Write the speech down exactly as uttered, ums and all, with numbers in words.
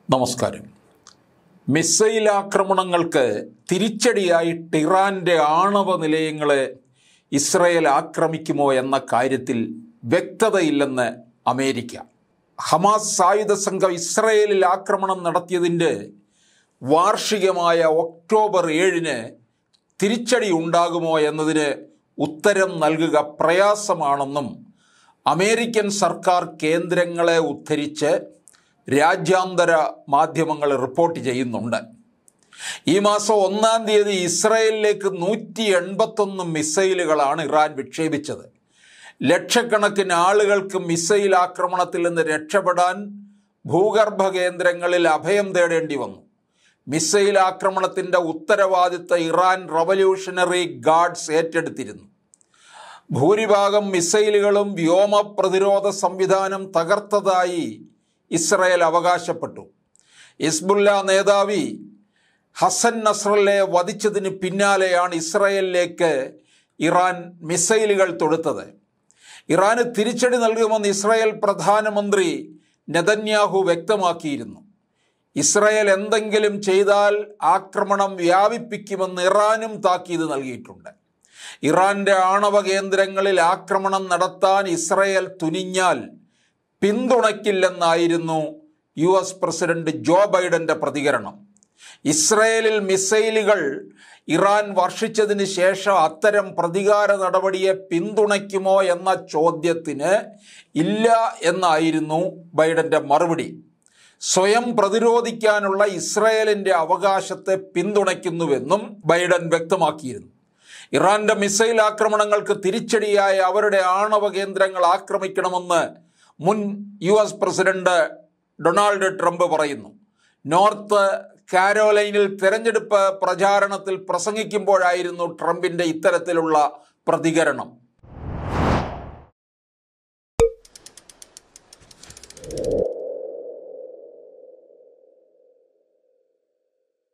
നമസ്കാരം. മിസൈൽ ആക്രമണങ്ങൾക്ക് തിരിച്ചടിയായിട്ട് ഇറാൻ്റെ ആണവ നിലയങ്ങളെ ഇസ്രയേൽ ആക്രമിക്കുമോ എന്ന കാര്യത്തിൽ വ്യക്തതയില്ലെന്ന് അമേരിക്ക. ഹമാസ് സായുധ സംഘം ഇസ്രയേലിൽ ആക്രമണം നടത്തിയതിൻ്റെ വാർഷികമായ ഒക്ടോബർ ഏഴിന് തിരിച്ചടി ഉണ്ടാകുമോ എന്നതിന് ഉത്തരം നൽകുക പ്രയാസമാണെന്നും അമേരിക്കൻ സർക്കാർ കേന്ദ്രങ്ങളെ ഉദ്ധരിച്ച് രാജ്യാന്തര മാധ്യമങ്ങൾ റിപ്പോർട്ട് ചെയ്യുന്നുണ്ട്. ഈ മാസം ഒന്നാം തീയതി ഇസ്രയേലിലേക്ക് നൂറ്റി എൺപത്തൊന്ന് മിസൈലുകളാണ് ഇറാൻ വിക്ഷേപിച്ചത്. ലക്ഷക്കണക്കിന് ആളുകൾക്ക് മിസൈൽ ആക്രമണത്തിൽ നിന്ന് രക്ഷപ്പെടാൻ ഭൂഗർഭ കേന്ദ്രങ്ങളിൽ അഭയം തേടേണ്ടി വന്നു. മിസൈൽ ആക്രമണത്തിൻ്റെ ഉത്തരവാദിത്തം ഇറാൻ റവല്യൂഷണറി ഗാർഡ്സ് ഏറ്റെടുത്തിരുന്നു. ഭൂരിഭാഗം മിസൈലുകളും വ്യോമ പ്രതിരോധ സംവിധാനം തകർത്തതായി ഇസ്രയേൽ അവകാശപ്പെട്ടു. ഹിസ്ബുള്ള നേതാവി ഹസൻ നസ്രല്ലയെ വധിച്ചതിന് പിന്നാലെയാണ് ഇസ്രയേലിലേക്ക് ഇറാൻ മിസൈലുകൾ തൊടുത്തത്. ഇറാന് തിരിച്ചടി നൽകുമെന്ന് ഇസ്രയേൽ പ്രധാനമന്ത്രി നെതന്യാഹു വ്യക്തമാക്കിയിരുന്നു. ഇസ്രയേൽ എന്തെങ്കിലും ചെയ്താൽ ആക്രമണം വ്യാപിപ്പിക്കുമെന്ന് ഇറാനും താക്കീത് നൽകിയിട്ടുണ്ട്. ഇറാൻ്റെ ആണവ കേന്ദ്രങ്ങളിൽ ആക്രമണം നടത്താൻ ഇസ്രയേൽ തുനിഞ്ഞാൽ പിന്തുണയ്ക്കില്ലെന്നായിരുന്നു യു എസ് പ്രസിഡന്റ് ജോ ബൈഡൻ്റെ പ്രതികരണം. ഇസ്രയേലിൽ മിസൈലുകൾ ഇറാൻ വർഷിച്ചതിന് ശേഷം അത്തരം പ്രതികാര നടപടിയെ പിന്തുണയ്ക്കുമോ എന്ന ചോദ്യത്തിന് ഇല്ല എന്നായിരുന്നു ബൈഡൻ്റെ മറുപടി. സ്വയം പ്രതിരോധിക്കാനുള്ള ഇസ്രയേലിൻ്റെ അവകാശത്തെ പിന്തുണയ്ക്കുന്നുവെന്നും ബൈഡൻ വ്യക്തമാക്കിയിരുന്നു. ഇറാൻ്റെ മിസൈൽ ആക്രമണങ്ങൾക്ക് തിരിച്ചടിയായി അവരുടെ ആണവ കേന്ദ്രങ്ങൾ ആക്രമിക്കണമെന്ന് മുൻ U S president Donald Trump പറയുന്നു. നോർത്ത് കാരോലൈനിൽ തെരഞ്ഞെടുപ്പ് പ്രചാരണത്തിൽ പ്രസംഗിക്കുമ്പോഴായിരുന്നു ട്രംപിൻ്റെ ഇത്തരത്തിലുള്ള പ്രതികരണം.